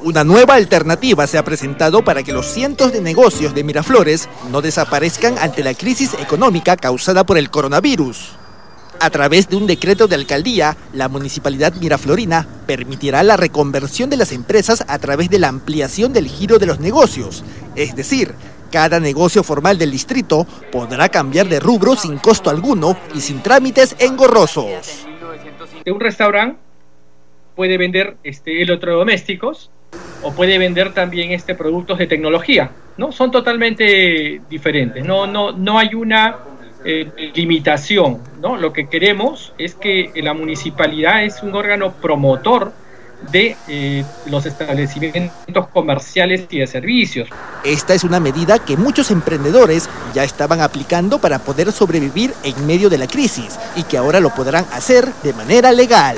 Una nueva alternativa se ha presentado para que los cientos de negocios de Miraflores no desaparezcan ante la crisis económica causada por el coronavirus. A través de un decreto de alcaldía, la municipalidad miraflorina permitirá la reconversión de las empresas a través de la ampliación del giro de los negocios. Es decir, cada negocio formal del distrito podrá cambiar de rubro sin costo alguno y sin trámites engorrosos. Un restaurante puede vender electrodomésticos o puede vender también productos de tecnología, ¿no? Son totalmente diferentes, no hay una limitación, ¿no? Lo que queremos es que la municipalidad es un órgano promotor de los establecimientos comerciales y de servicios. Esta es una medida que muchos emprendedores ya estaban aplicando para poder sobrevivir en medio de la crisis y que ahora lo podrán hacer de manera legal.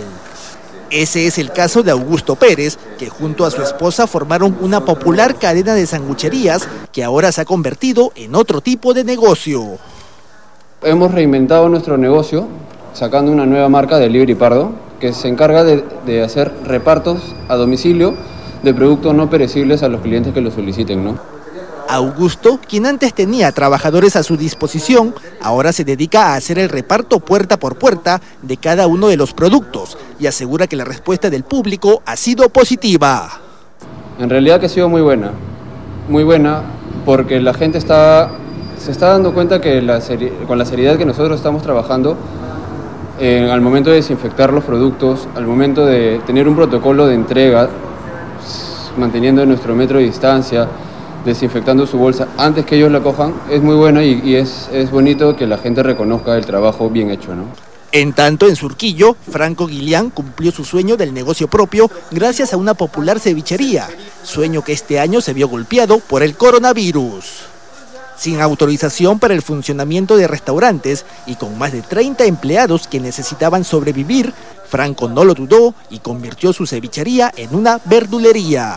Ese es el caso de Augusto Pérez, que junto a su esposa formaron una popular cadena de sangucherías que ahora se ha convertido en otro tipo de negocio. Hemos reinventado nuestro negocio sacando una nueva marca de Delivery Pardo que se encarga de hacer repartos a domicilio de productos no perecibles a los clientes que lo soliciten, ¿no? Augusto, quien antes tenía trabajadores a su disposición, ahora se dedica a hacer el reparto puerta por puerta de cada uno de los productos y asegura que la respuesta del público ha sido positiva. En realidad que ha sido muy buena porque la gente se está dando cuenta que con la seriedad que nosotros estamos trabajando, al momento de desinfectar los productos, al momento de tener un protocolo de entrega, manteniendo nuestro metro de distancia, desinfectando su bolsa antes que ellos la cojan, es muy bueno y es bonito que la gente reconozca el trabajo bien hecho, ¿no? En tanto, en Surquillo, Franco Guilián cumplió su sueño del negocio propio gracias a una popular cevichería, sueño que este año se vio golpeado por el coronavirus. Sin autorización para el funcionamiento de restaurantes y con más de 30 empleados que necesitaban sobrevivir, Franco no lo dudó y convirtió su cevichería en una verdulería.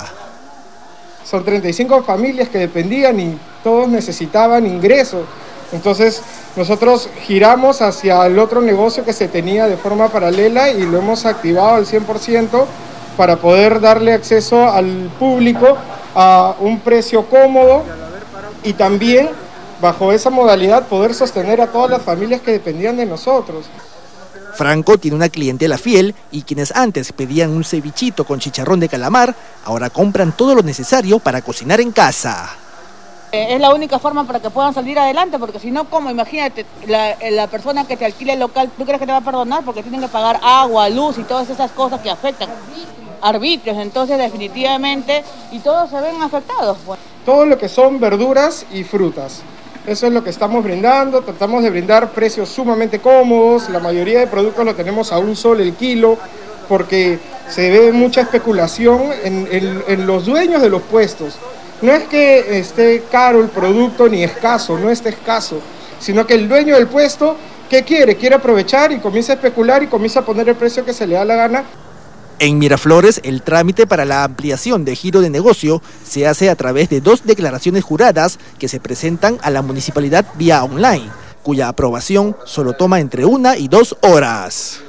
Son 35 familias que dependían y todos necesitaban ingresos. Entonces nosotros giramos hacia el otro negocio que se tenía de forma paralela y lo hemos activado al 100% para poder darle acceso al público a un precio cómodo y también bajo esa modalidad poder sostener a todas las familias que dependían de nosotros. Franco tiene una clientela fiel y quienes antes pedían un cevichito con chicharrón de calamar, ahora compran todo lo necesario para cocinar en casa. Es la única forma para que puedan salir adelante, porque si no, ¿cómo? Imagínate, la persona que te alquila el local, ¿tú crees que te va a perdonar? Porque tienen que pagar agua, luz y todas esas cosas que afectan. Arbitrios, entonces definitivamente, y todos se ven afectados. Pues. Todo lo que son verduras y frutas. Eso es lo que estamos brindando, tratamos de brindar precios sumamente cómodos, la mayoría de productos lo tenemos a $1 el kilo, porque se ve mucha especulación en los dueños de los puestos. No es que esté caro el producto ni escaso, no está escaso, sino que el dueño del puesto, ¿qué quiere? Quiere aprovechar y comienza a especular y comienza a poner el precio que se le da la gana. En Miraflores, el trámite para la ampliación de giro de negocio se hace a través de 2 declaraciones juradas que se presentan a la municipalidad vía online, cuya aprobación solo toma entre 1 y 2 horas.